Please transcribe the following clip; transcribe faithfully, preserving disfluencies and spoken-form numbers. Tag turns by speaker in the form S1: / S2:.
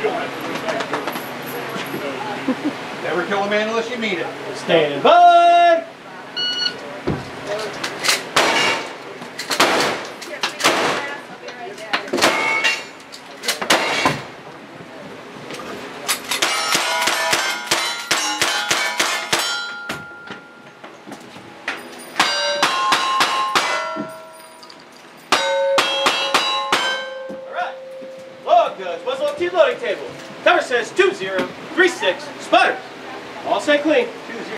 S1: Never kill a man unless you mean it.
S2: Stand by! Loading table. Cover says two zero three six. Sputters. All set clean.